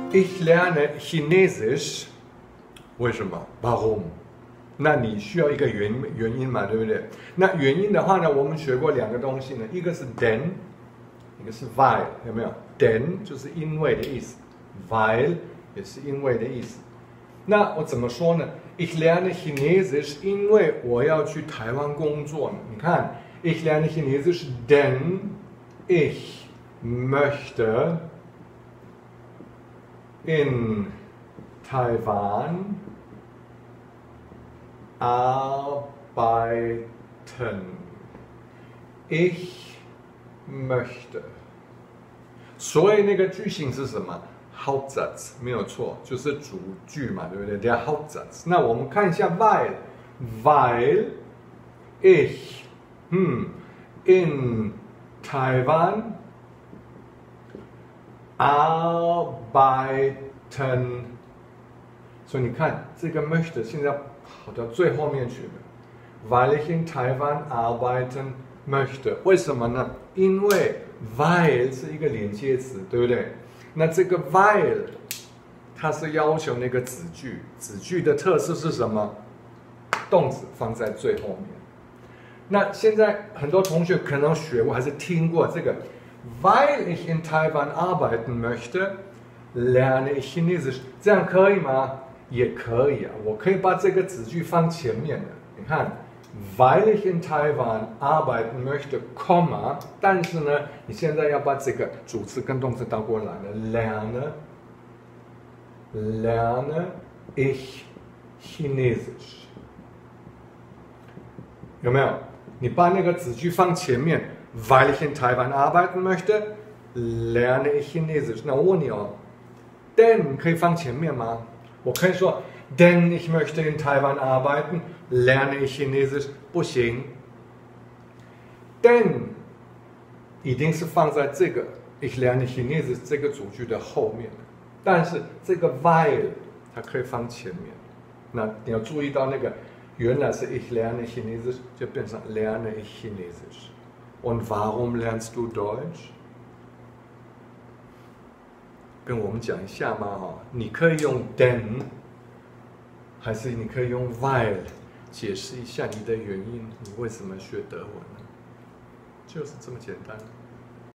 Ich lerne Chinesisch，为什么 ？Warum？ 那你需要一个原因嘛，对不对？那原因的话呢，我们学过两个东西呢，一个是 denn， 一个是 weil， 有没有 ？denn 就是因为的意思 ，weil 也是因为的意思。那我怎么说呢 ？Ich lerne Chinesisch， 因为我要去台湾工作呢。你看 ，Ich lerne Chinesisch, denn ich möchte in Taiwan arbeiten. Ich möchte. 所以那个句型是什么 ？Hauptsatz 没有错，就是主句嘛，对不对？ Der Hauptsatz。那我们看一下 weil ich in Taiwan arbeiten。所以你看，这个 möchte 现在跑到最后面去了。Weil ich in Taiwan arbeiten möchte， 为什么呢？因为 weil 是一个连接词，对不对？那这个 weil 它是要求那个子句，子句的特色是什么？动词放在最后面。那现在很多同学可能学过还是听过这个 weil ich in Taiwan arbeiten möchte lerne ich Chinesisch， 这样可以吗？也可以啊，我可以把这个子句放前面的。你看 weil ich in Taiwan arbeiten möchte， 但是呢，你现在要把这个主词跟动词倒过来了 lerne ich Chinesisch， 有没有？你把那个子句放前面 weil ich in Taiwan arbeiten möchte lerne ich Chinesisch。 那我问你哦， denn 可以放前面吗？我可以说 denn ich möchte in Taiwan arbeiten lerne ich Chinesisch， 不行。denn 一定是放在这个 ich lerne Chinesisch 这个主句的后面，但是这个 weil 它可以放前面。那你要注意到那个原来是 ich lerne Chinesisch 就变成 lerne ich Chinesisch。 Und warum lernst du Deutsch？ 跟我们讲一下嘛哈，你可以用 denn， 还是你可以用 weil， 解释一下你的原因，你为什么学德文呢？就是这么简单。